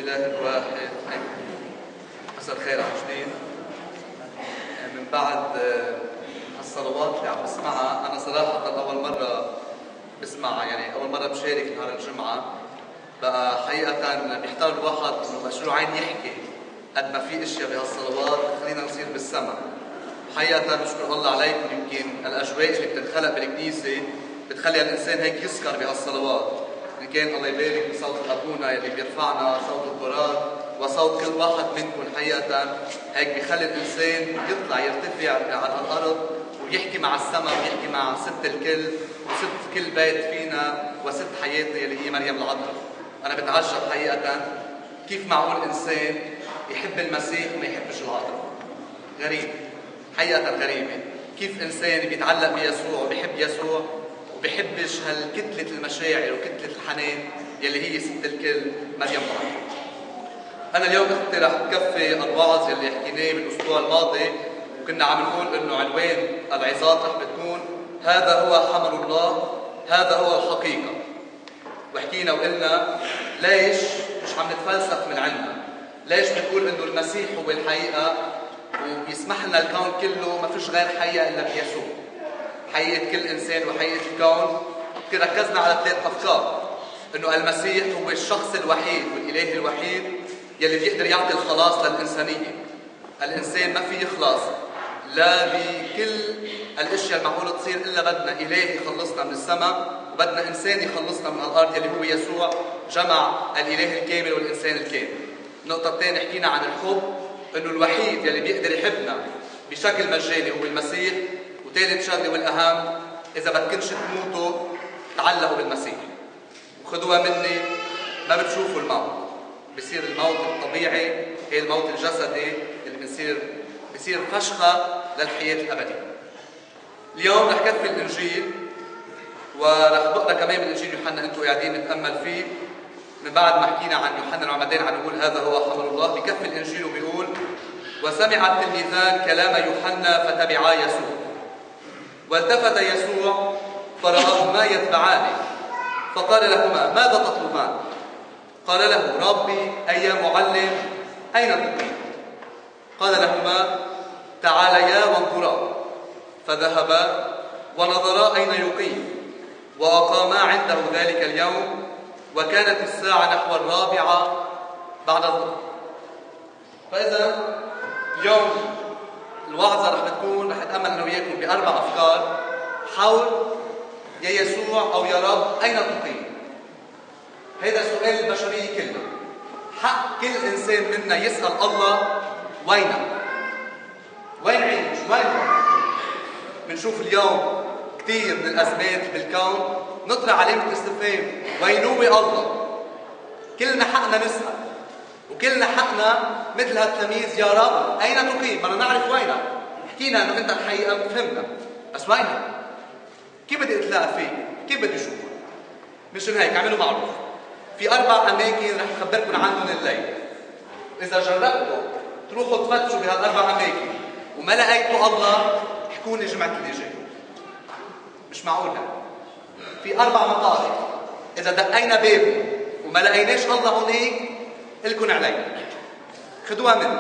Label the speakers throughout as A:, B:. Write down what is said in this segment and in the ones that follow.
A: الإله الواحد. مساء الخير عن جديد. من بعد الصلوات اللي عم بسمعها، أنا صراحة أول مرة بسمعها، يعني أول مرة بشارك نهار الجمعة. بقى حقيقة بيحتار الواحد إنه شو عين يحكي قد ما في أشياء بهالصلوات خلينا نصير بالسما. حقيقة بشكر الله عليكم، يمكن الأجواء اللي بتنخلق بالكنيسة بتخلي الإنسان هيك يسكر بهالصلوات. إن كان الله يبارك بصوت أبونا يلي بيرفعنا، صوت القرآن وصوت كل واحد منكم، حقيقة هيك بيخلي الإنسان يطلع يرتفع على الأرض ويحكي مع السماء ويحكي مع ست الكل وست كل بيت فينا وست حياتنا يلي هي مريم العذراء. أنا بتعجب حقيقة كيف معقول إنسان يحب المسيح وما يحبش العذراء. غريب، حقيقة غريبة. كيف إنسان بيتعلق بيسوع وبيحب يسوع وبيحبش هالكتلة المشاعر وكتلة الحنان يلي هي ست الكل مريم العذراء. أنا اليوم أختي رح تكفي الوعظ يلي حكيناه بالأسبوع الماضي، وكنا عم نقول إنه عنوان العظات رح بتكون هذا هو حمل الله، هذا هو الحقيقة. وحكينا وقلنا ليش مش عم نتفلسف من علمنا، ليش بنقول إنه المسيح هو الحقيقة وبيسمح لنا الكون كله ما فيش غير حقيقة إلا بيسوع. حقيقة كل إنسان وحقيقة الكون. ركزنا على 3 أفكار، إنه المسيح هو الشخص الوحيد والإله الوحيد يلي بيقدر يعطي الخلاص للإنسانية. الإنسان ما في يخلص لا بكل الأشياء المعقولة تصير إلا بدنا إله يخلصنا من السماء وبدنا إنسان يخلصنا من الأرض يلي هو يسوع، جمع الإله الكامل والإنسان الكامل. النقطة الثانية حكينا عن الحب، إنه الوحيد يلي بيقدر يحبنا بشكل مجاني هو المسيح. وثالث شغلة والأهم، إذا بدكنش تموتوا تعلقوا بالمسيح وخذوها مني، ما بتشوفوا الموت، بصير الموت الطبيعي هي الموت الجسدي اللي بصير فشخة للحياة الأبدية. اليوم رح كفي الإنجيل ورح بقرا كمان من إنجيل يوحنا أنتم قاعدين نتأمل فيه. من بعد ما حكينا عن يوحنا العمدان عم نقول هذا هو حمل الله، بكفي الإنجيل وبيقول وسمع التلميذان كلام يوحنا فتبعا يسوع. والتفت يسوع فرآهما يتبعانه فقال لهما ماذا تطلبان؟ قال له ربي أي يا معلم أين تقيم؟ قال لهما تعاليا وانظرا. فذهبا ونظرا أين يقيم وأقاما عنده ذلك اليوم، وكانت الساعة نحو 4 بعد الظهر. فإذا اليوم الوعظة رح أتأمل أنا وياكم ب4 أفكار حول يا يسوع أو يا رب أين تقيم؟ هذا سؤال البشرية كلها. حق كل إنسان منا يسأل الله وين عيش؟ وين؟ بنشوف اليوم كثير من الأزمات بالكون نطرح علامة استفهام، وين هو الله؟ كلنا حقنا نسأل، وكلنا حقنا مثل هالتلاميذ يا رب أين تقيم؟ بدنا نعرف وينك. حكينا إنه أنت الحقيقة فهمنا، بس وينك؟ كيف بدي أتلاقى فيك؟ كيف بدي أشوفك؟ مشان هيك اعملوا معروف، في 4 أماكن رح أخبركم عنهم الليل. إذا جربتوا تروحوا تفتشوا بهال4 أماكن وما لقيتوا الله، احكوا لي الجمعة اللي جاي. مش معقول في 4 مطارق إذا دقينا بابه وما لقيناش الله هونيك إلكن علينا، خدوها مني.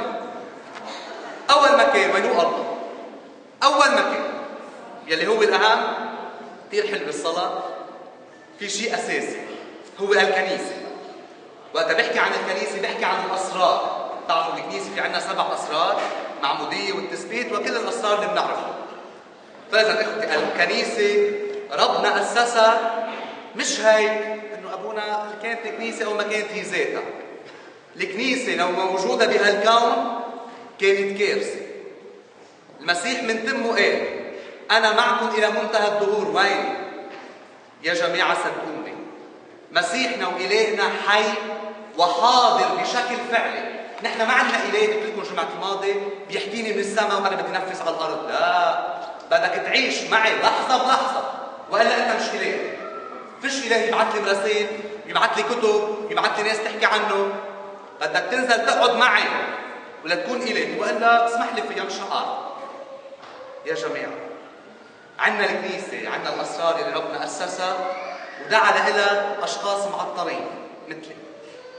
A: أول مكان وين هو الله؟ أول مكان يلي هو الأهم، كثير حلو الصلاة، في شيء أساسي هو الكنيسة. وقت بحكي عن الكنيسة بحكي عن الأسرار. تعرفوا الكنيسة في عندنا 7 أسرار، معمودية والتثبيت وكل الأسرار اللي بنعرفها. فإذا إخوتي الكنيسة ربنا أسسها، مش هيك إنه أبونا كانت الكنيسة أو ما كانت هي ذاتها. الكنيسة لو موجودة بهالكون كانت كارثة. المسيح من تمه قال أنا معكم إلى منتهى الدهور. وين؟ يا جماعة صدقوني، مسيحنا وإلهنا حي وحاضر بشكل فعلي. نحن ما عندنا إله قلت لكم الجمعة الماضية بيحكيني من السماء وأنا بدي نفذ على الأرض. لا، بدك تعيش معي لحظة بلحظة، وإلا أنت مش إله. فيش إله يبعث لي مراسيل، يبعث لي كتب، يبعث لي ناس تحكي عنه. بدك تنزل تقعد معي ولا تكون إله، وإلا اسمح لي فيها مش هعرف. يا جماعة عندنا الكنيسة، عندنا الأسرار اللي ربنا أسسها ودعا لها أشخاص معطرين مثلي.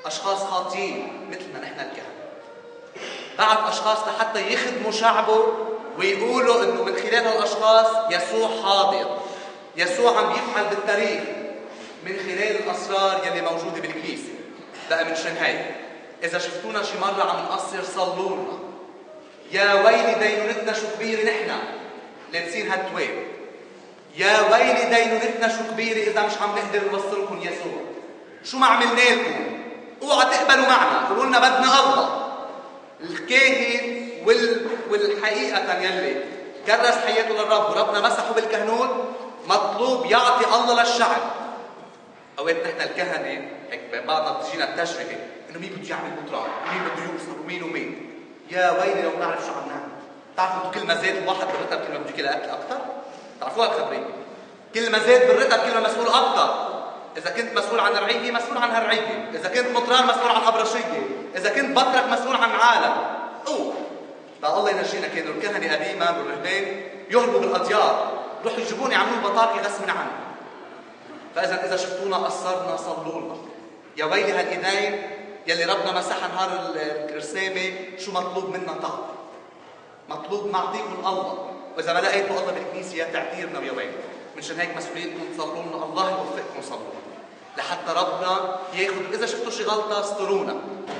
A: اشخاص خاطئين مثلنا نحن الكهنة، بعت اشخاص لحتى يخدموا شعبه ويقولوا انه من خلال هالاشخاص يسوع حاضر، يسوع عم يفعل بالتاريخ من خلال الاسرار يلي موجوده بالكنيسه. بقى من شان هيك اذا شفتونا شي مره عم نقصر صلوا لنا. يا ويلي دينونتنا شو كبيره نحن لابسين هالتواب. يا ويلي دينونتنا شو كبيره اذا مش عم نقدر نوصلكم يسوع. شو ما عملنا لكم؟ اوعى تقبلوا معنا، قولوا لنا بدنا الله. الكاهن والحقيقه يلي كرس حياته للرب وربنا مسحه بالكهنوت مطلوب يعطي الله للشعب. اوقات نحن الكهنه هيك بعضنا بتجينا التجربه انه مين بده يعمل مطران ومين بده يوصل ومين. يا ويلي لو نعرف شو عم نعمل. بتعرفوا انتم كل ما زاد الواحد بالرتب كل ما بده ياكل اكثر؟ بتعرفوها الخبريه؟ كل ما زاد بالرتب كل ما مسؤول اكثر. اذا كنت مسؤول عن رعيه مسؤول عن هالرعيه، اذا كنت مطران مسؤول عن ابرشيه، اذا كنت بطرك مسؤول عن عالم. الله ينجينا. كانوا الكهنه قديما والرهبان يهربوا بالاديار، يروحوا يجيبون يعملون بطاقه غصب عنهم. فاذا شفتونا قصرنا صلوا لنا. يا ويلي هالايدين يلي ربنا مسحها نهار الرسامه، شو مطلوب منا طاقه؟ مطلوب معطيكم الله، واذا ما لقيتوا الله بالكنيسه يا تعتيرنا ويا ويلي. منشان هيك مسؤوليتكم تصلوا لنا، الله يوفقكم صلوا لحتى ربنا ياخذ. اذا شفتوا شي غلطه استرونا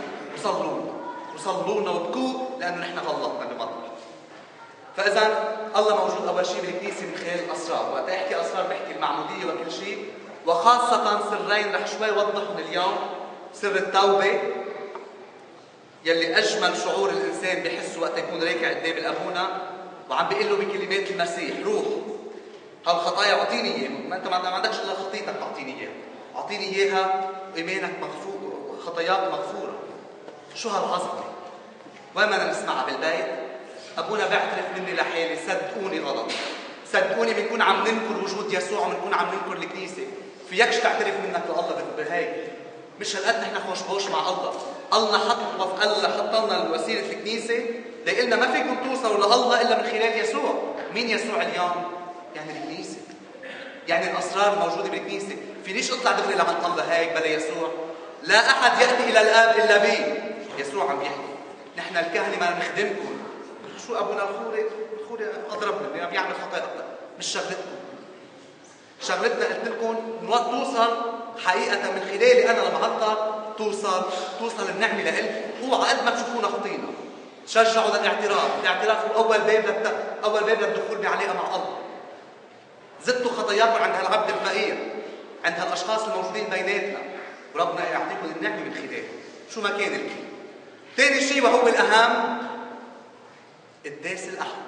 A: وصلوا لنا وابكوا لانه نحن غلطنا بمطلب. فاذا الله موجود اول شيء بالكنيسه من خلال الاسرار. وقت احكي اسرار بحكي المعموديه وكل شيء، وخاصه سرين رح شوي اوضحهم اليوم. سر التوبه يلي اجمل شعور الانسان بحسه وقت يكون راكع قدام الابونا وعم بيقول له بكلمات المسيح روح هالخطايا اعطيني اياها، ما انت ما عندكش الا خطيتك تعطيني اياها، اعطيني اياها وايمانك مغفور، خطاياك مغفوره. شو هالعظمه؟ وين بدنا نسمعها بالبيت؟ ابونا بيعترف مني لحالي، صدقوني غلط، صدقوني بنكون عم ننكر وجود يسوع وبنكون عم ننكر الكنيسه. فيكش تعترف منك لله بهيك. مش هالقد نحن خوش مع الله. الله حط لنا الوسيله الكنيسه لقلنا ما فيكم توصلوا لله الا من خلال يسوع. مين يسوع اليوم؟ يعني الكنيسه، يعني الاسرار موجوده بالكنيسه. فينيش اطلع دغري لعند الله هيك بلا يسوع. لا احد ياتي الى الاب الا بي. يسوع عم يحكي نحن الكهنه ما نخدمكم. شو ابونا الخوري اضرب مني عم يعمل خطايا اكثر. مش شغلتكم. شغلتنا قلت لكم توصل حقيقه من خلالي انا لما عطى توصل النعمه لإلكم. اوعى قد ما تشوفونا خطينا شجعوا للاعتراف. الاعتراف هو اول باب للدخول بعلاقه مع الله. زدتوا خطاياكم عند هالعبد الفقير، عند هالاشخاص الموجودين بيناتنا، وربنا يعطيكم النعمه من خلاله شو ما كان الكل. ثاني شيء وهو الاهم، قداس الاحد.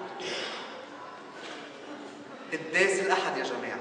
A: قداس الاحد يا جماعه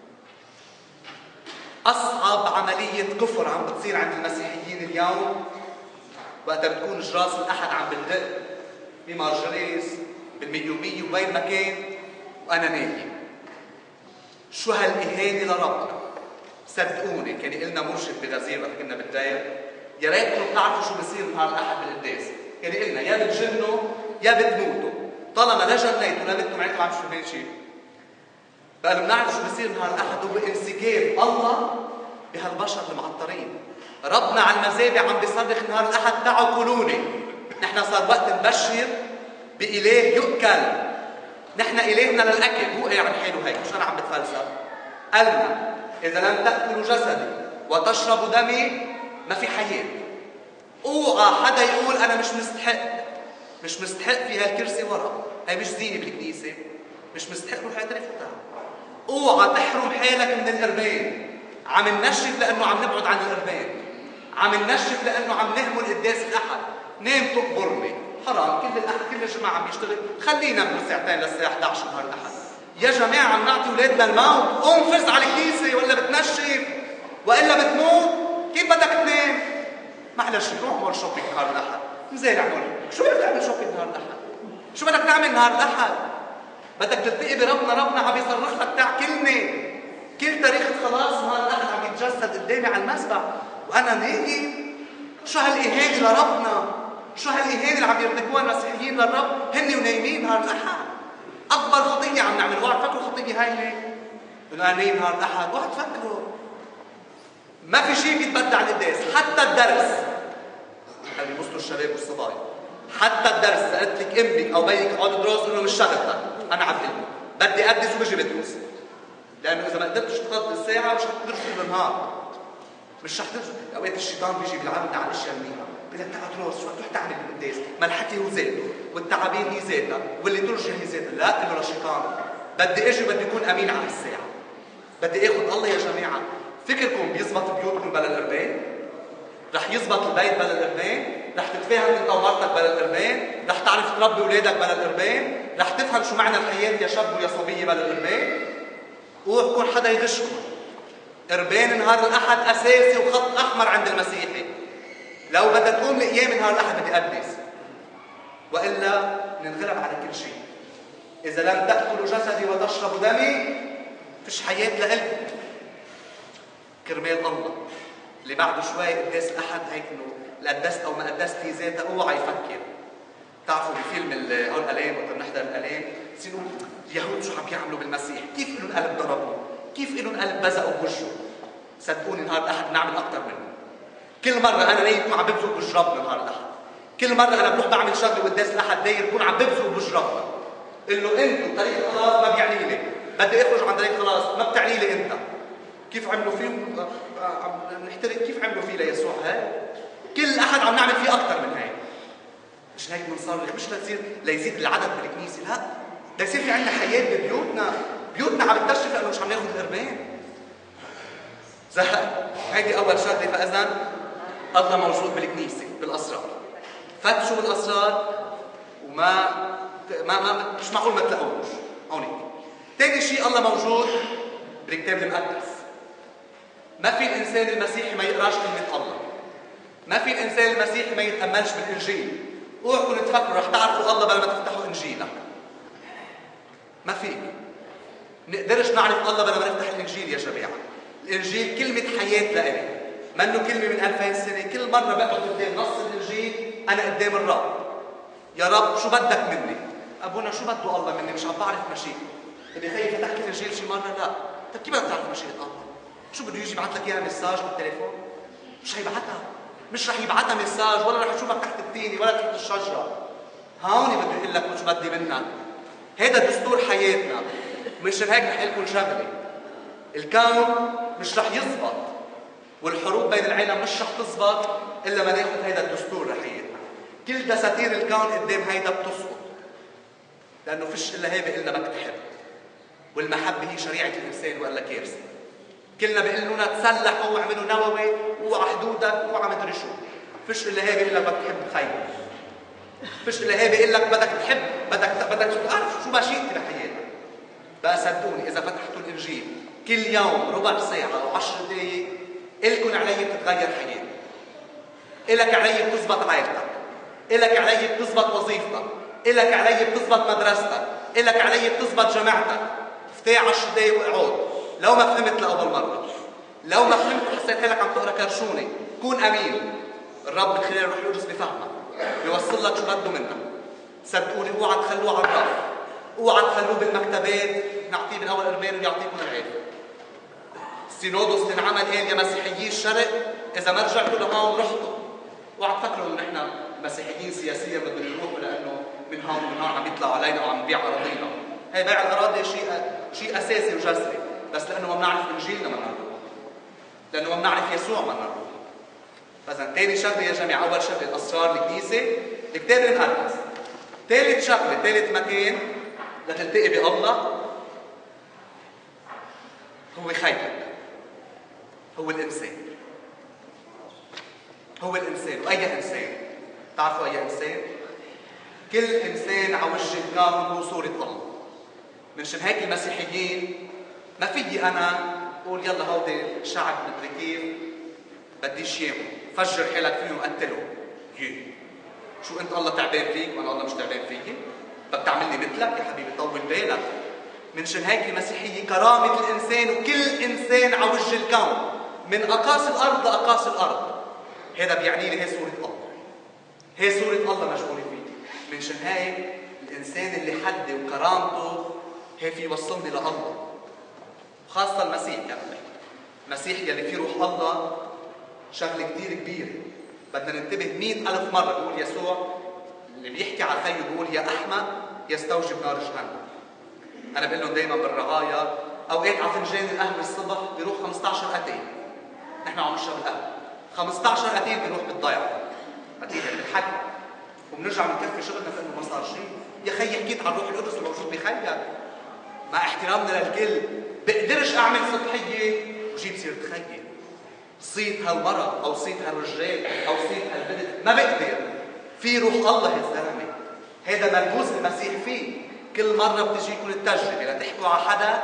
A: اصعب عمليه كفر عم بتصير عند المسيحيين اليوم. وقتها بتكون جراس الاحد عم بتدق بمارجريس بالميوميه وين ما كان وانا نايم. شو هالاهانه لربنا؟ صدقوني كان لنا مرشد بغزير وقت كنا بالداير، يا ريتكم بتعرفوا شو بصير نهار الاحد بالقداس. كان لنا يا بتجنوا يا بتموتوا. طالما لا جنيتوا ولا متوا معناتها ما عم تشوفوا شيء. بقى بنعرف شو بصير نهار الاحد هو انسكاب الله بهالبشر المعطرين. ربنا على المزابع عم بيصرخ نهار الاحد تعوا كلوني. نحن صار وقت نبشر باله يؤكل. نحن الهنا للاكل، هو قاعد حاله هيك. مش انا عم بتفلسف. قالنا اذا لم تاكلوا جسدي وتشربوا دمي ما في حياه. اوعى حدا يقول انا مش مستحق في هالكرسي ورا. هي مش زينه بالكنيسه، مش مستحق. روح اعترف وتعال. اوعى تحرم حالك من القربان. عم ننشف لانه عم نبعد عن القربان، عم ننشف لانه عم نهمل قداس الاحد. نام تقبرني حرام. كل الجماعه عم يشتغل، خلينا من ساعتين للساعه 11 نهار الاحد. يا جماعه عم نعطي اولادنا الموت. قوم فز على الكنيسه ولا بتنشف والا بتموت. كيف بدك تنام؟ معلش روح اعمل شوبينج نهار الاحد. مزال اعمل. شو بدك تعمل شوبينج نهار الاحد؟ شو بدك تعمل نهار الاحد؟ بدك تلتقي بربنا. ربنا عم يصرخ لك تاكلني. كل تاريخ الخلاص نهار الاحد عم يتجسد قدامي على المسبح وانا نايم. شو هالاهانه لربنا؟ شو هالاهانه اللي عم يرتكبوها المسيحيين للرب هن ونايمين نهار الاحد؟ اكبر خطيه عم نعمل. اوعى تفكروا خطيه هاي انه انا نايم نهار الاحد. اوعى تفكروا. ما في شيء بيتبدع القداس، حتى الدرس. خلي يبصوا الشباب والصبايا، حتى الدرس اذا قلت لك امك او بيك اقعد ادرس انه مش شغلتك، انا عم بقول بدي ادرس وبجي بدرس. لانه اذا ما قدرتش تقضي الساعه مش رح تدرس طول النهار. مش رح تدرس، اوقات الشيطان بيجي بيلعبنا على الاشياء المنيحه، بقول لك تعال درس، شو رح تروح تعمل بالقداس؟ ما الحكي هو ذاته، والتعابير هي ذاتها، واللي ترجع هي ذاتها، لا قل له للشيطان بدي اجي وبدي اكون امين على الساعه. بدي اخذ الله يا جماعه، فكركم بيزبط بيوتكم بلا القربان؟ رح يزبط البيت بلا القربان؟ رح تتفاهم انت ومرتك بلا القربان؟ رح تعرف تربي اولادك بلا القربان؟ رح تفهم شو معنى الحياه يا شاب ويا صبيه بلا القربان؟ اوعى يكون حدا يغشكم. قربان نهار الاحد اساسي وخط احمر عند المسيحي. لو بدها تقوم الايام نهار الاحد بدي اقدس، والا ننغلب على كل شيء. اذا لم تاكلوا جسدي وتشربوا دمي فيش حياه لإلكم. كرمال الله اللي بعده شوي قداس الاحد هيك انه القدست او ما قدست هي ذاتها، اوعى يفكر. بتعرفوا بفيلم هول الالام وقت بنحضر الالام بصيروا اليهود شو عم يعملوا بالمسيح، كيف لهم قلب ضربوه، كيف لهم قلب بزقوا بوجهه. صدقوني نهار الاحد بنعمل اكثر منه. كل مره انا نايم عم ببزق بوجه ربنا نهار الاحد. كل مره انا بروح بعمل شغله قداس الاحد داير بكون عم ببزق بوجه ربنا. قل له انتم طريق خلاص ما بيعني لي، بدي اخرج عن طريق خلاص ما بتعني لي انت. كيف عملوا فيه عم نحترق، كيف عملوا فيه ليسوع هاي؟ كل احد عم نعمل فيه اكثر من هيك. مش هيك بنصرخ، مش ليزيد العدد بالكنيسه، لا، ليصير في عندنا حياه ببيوتنا، بيوتنا عم تكشف لانه مش عم ناخذ القربان. زهق. هيدي اول شغله. فاذا الله موجود بالكنيسه بالاسرار. فتشوا بالاسرار وما مش معقول ما تلاقوش هونيك. ثاني شيء الله موجود بالكتاب المقدس. ما في الانسان المسيحي ما يقراش كلمه الله. ما في الانسان المسيحي ما يتاملش بالانجيل. اوعوا تفكروا رح تعرفوا الله بلا ما تفتحوا انجيلك. ما في. نقدرش نعرف الله بلا ما نفتح الانجيل يا جماعه. الانجيل كلمه حياه لإلي، منه كلمه من 2000 سنه. كل مره بقعد قدام نص الانجيل انا قدام الرب. يا رب شو بدك مني؟ ابونا شو بده الله مني؟ مش عم بعرف مشيئته. اللي خايف فتحت الانجيل شي مره؟ لا. طيب كيف بدك تعرف مشيئه الله؟ شو بده يجي يبعث لك اياها مساج بالتليفون؟ مش حيبعثها. مش رح يبعثها مساج ولا رح يشوفك تحت التينه ولا تحت الشجره. هون بده يقول لك شو بدي منك. هذا دستور حياتنا. مشان هيك رح لكم شغله. الكون مش رح يزبط والحروب بين العالم مش رح تزبط الا ما ناخذ هذا الدستور لحياتنا. كل دساتير الكون قدام هيدا بتسقط. لانه فيش الا هي بيقول لنا بدك تحب. والمحبه هي شريعه الانسان والا كارثه. كلنا بيقول لنا تسلحوا واعملوا نووي واوعى حدودك واوعى مدري شو. فيش الا هي بيقول لك بدك تحب خير. فيش الا هي بيقول لك بدك تحب، بدك تعرف شو مشيئتي لحياتك. بقى صدقوني اذا فتحتوا الانجيل كل يوم ربع ساعه او 10 دقائق الكن علي بتتغير حياتك. الك علي بتزبط عائلتك. الك علي بتزبط وظيفتك. الك علي بتزبط مدرستك. الك علي بتزبط جامعتك. افتح 10 دقائق واقعد. لو ما فهمت لأول مرة، لو ما فهمت وحسيت حالك عم تقرا كرشوني، كون امين. الرب من خلال الروح القدس بفهمك، بيوصل لك شو بده منك. صدقوني اوعى تخلوه على الرف، اوعى تخلوه بالمكتبات، نعطيه من اول قربان ويعطيكم العافيه. السينودوس انعمل قال يا مسيحيي الشرق اذا ما رجعتوا لهون رحتوا. اوعى تفكروا انه نحن مسيحيين سياسيا بدنا نروح لانه من هون ومن هون عم يطلعوا علينا وعم نبيع اراضينا. هي بيع الاراضي شيء اساسي وجذري، بس لانه ما بنعرف انجيلنا ما بنروح. لانه ما بنعرف يسوع ما بنروح. فاذا ثاني شغله يا جماعه، اول شغله اسرار الكنيسه، الكتاب المقدس. ثالث شغله، ثالث مكان لتلتقي بالله هو خيرك. هو الانسان. هو الانسان، واي انسان. بتعرفوا اي انسان؟ كل انسان على وجه الكون هو صوره الله. منشان هيك المسيحيين ما فيي انا اقول يلا هودي شعب مدري كيف بديش اياهم، فجر حالك فيهم قتلهم. شو انت الله تعبان فيك وانا الله مش تعبان فيي؟ بدك تعملني مثلك يا حبيبي؟ طول بالك. منشان هيك المسيحيه كرامه الانسان، وكل انسان على وجه الكون من اقاصي الارض لاقاصي الارض. هذا بيعني لي هي صوره الله. هي صوره الله مجبوره فيك. منشان هيك الانسان اللي حدي وكرامته هي في يوصلني لله، خاصه المسيح يعني. المسيح يلي فيه روح الله شغله كثير كبيره، بدنا ننتبه 100,000 مره. بيقول يسوع اللي بيحكي على خيه بيقول يا احمق يستوجب نار جهنم. انا بقول لهم دائما بالرعايه اوقات على فنجان القهوه الصبح بيروح 15 قتيل، نحن عم نشرب القهوه 15 قتيل بيروح بالضيعه قتيل بالحكي، وبنرجع بنكفي شغلنا كانه ما صار شيء. يا خيي حكيت عن روح القدس الموجود بخيك، مع احترامنا للكل بقدرش اعمل سطحيه وجيب سيره خيي، صيت هالمرأة او صيت هالرجال او صيت هالبنت، ما بقدر. في روح الله يا زلمه، هذا ملبوس المسيح فيه. كل مره بتجيكم التجربه لتحكوا على حدا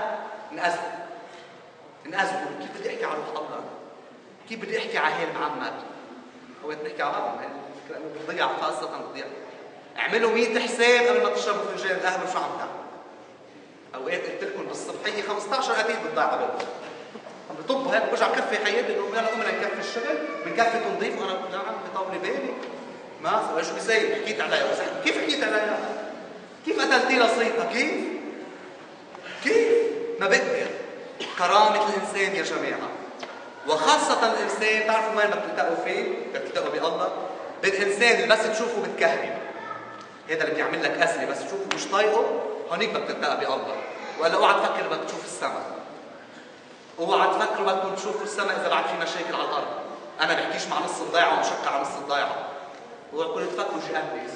A: نأذوا كيف بدي احكي على روح الله؟ كيف بدي احكي على هيل محمد؟ اوقات نحكي على بعض لانه بتضيع، خاصه بتضيع. اعملوا 100 حساب قبل ما تشربوا فنجان القهوه شو عم تعملوا. اوقات قلت لكم بالصبحيه 15 قتيل بتضيع قبل عم بطبوا هيك، برجع بكفي حياتي انه يلا قمنا نكفي الشغل، بنكفي تنظيف، وانا لا عم بطولي بالي ما شو بيصير. حكيت عليها كيف حكيت عليها؟ كيف قتلتي لها صيتها؟ كيف؟ ما بقدر. كرامة الإنسان يا جماعة، وخاصة الإنسان تعرفوا وين ما بتلتقوا فيه؟ بتلتقوا بالله. بالإنسان اللي بس تشوفه بتكهرب، هذا اللي بيعمل لك أزمة، بس تشوفه مش طايقه هونيك بدك تلتقى بالله. ولا اوعى تفكر بدك تشوف السماء، اوعى تفكروا بدكم تشوفوا السماء إذا بعد في مشاكل على الأرض. أنا بحكيش مع نص الضيعة ومشقة على نص الضيعة، اوعوا تفكروا شيء أهليس.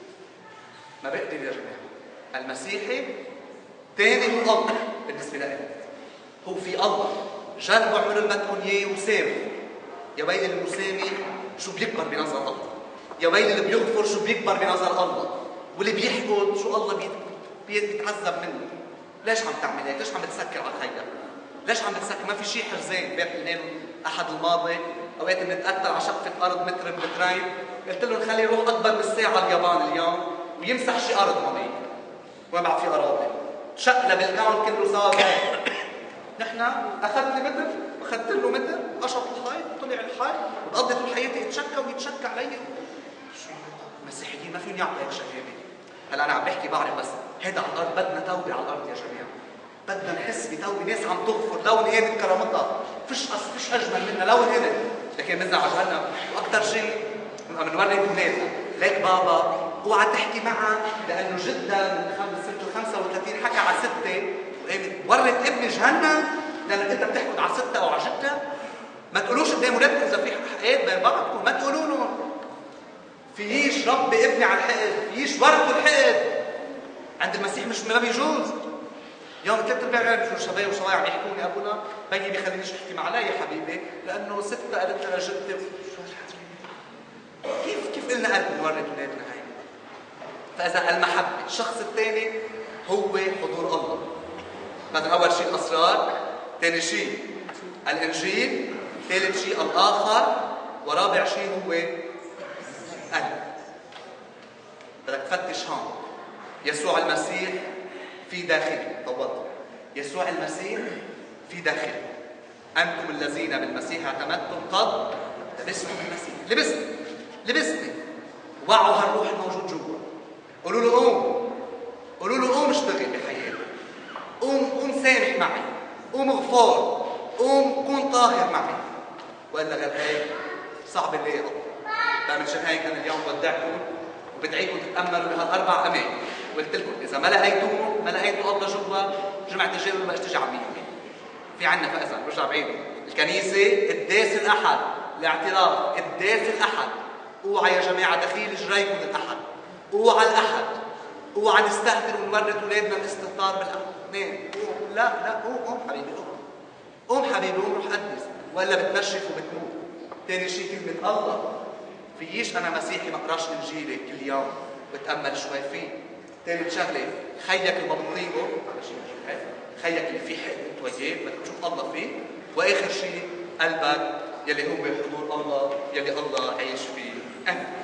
A: ما بقدر يا جماعة. المسيحي تاني هو الله بالنسبة لي، هو في الله. جربوا اعملوا اللي بدكم اياه وساموا. يا ويل المسامي شو بيكبر بنظر الله، يا ويل اللي بيغفر شو بيكبر بنظر الله، واللي بيحقد شو الله بيتعذب منه. ليش عم تعمل هيك؟ ليش عم بتسكر على خيك؟ ليش عم بتسكر؟ ما في شيء حرزان. بين الاثنين احد الماضي اوقات بنتقتل على شقفه ارض متر بمترين، قلت له نخلي يروح اكبر بالساعه اليابان اليوم ويمسح شي ارض هونيك وما بعد في اراضي، شقلب الكون كله سوا. نحن اخذت لي متر واخذت له متر، قشط الحيط طلع الحيط وقضيت طول حياتي يتشكى ويتشكى علي. المسيحيين ما فيهم يعملوا هيك شغله. هلا انا عم بحكي بعرف، بس هيدا على الارض بدنا توبه على الارض يا جماعه. بدنا نحس بتوبه، ناس عم تغفر لو انهانت كرامتها، فيش اجمل منها لو انهانت. لكن بنزعل على جهنم، واكثر شيء بنوري اولادنا ليك بابا اوعى تحكي معها لانه جدها من سنه 35 حكى على سته وقامت ورت ابني جهنم لانك انت بتحكي على سته او على جدها. ما تقولوش قدام اولادكم اذا في حقد بين بعضكم، ما تقولوا لهم فيش ربي ابني على الحقد، فيش ورثوا الحقد. عند المسيح مش ما بيجوز. يوم 3/4 بيجوا شباب وشوايع عم يحكوني ابونا بيي بيخلينيش احكي مع علي يا حبيبي لانه سته قالت لها جدتي. كيف قلنا قلب نورد اولادنا هاي؟ فاذا المحبه، الشخص الثاني هو حضور الله. مثلا اول شيء الاسرار، ثاني شيء الانجيل، ثالث شيء الاخر، ورابع شيء هو قلب. بدك تفتش هون. يسوع المسيح في داخلي، طولت. يسوع المسيح في داخلي. انتم الذين بالمسيح اعتمدتم قد لبستم المسيح. لبسني. وعوا هالروح الموجود جوا. قولوا له قوم اشتغل بحياتك. قوم سامح معي. قوم غفار. قوم كون طاهر معي. والا غير هيك صعب اللي يقضي. فمنشان هيك انا اليوم بودعكم وبدعيكم تتاملوا بهالاربع اماكن. قلت لكم اذا ما لقيتوا الله جوا جمعه الجيل ما بقاش تجي على 100%. في عندنا فاذا برجع بعيد الكنيسه قداس الاحد، الاعتراف قداس الاحد. اوعى يا جماعه دخيل جريكم الاحد، اوعى الاحد، اوعى نستهتر ونورط اولادنا الاستهتار بالاحد. اثنين لا قوم حبيبي، قوم حبيبي، قوم روح قدس والا بتنشف وبتموت. ثاني شيء كلمه الله. فيش انا مسيحي ما اقراش انجيلي كل يوم بتامل شوي فيه. ثالث شغله خيك اللي ما بتطيقه، خيك اللي فيه حق انت وياه بدك تشوف الله فيه. واخر شيء قلبك يلي هو حضور الله يلي الله عايش فيه.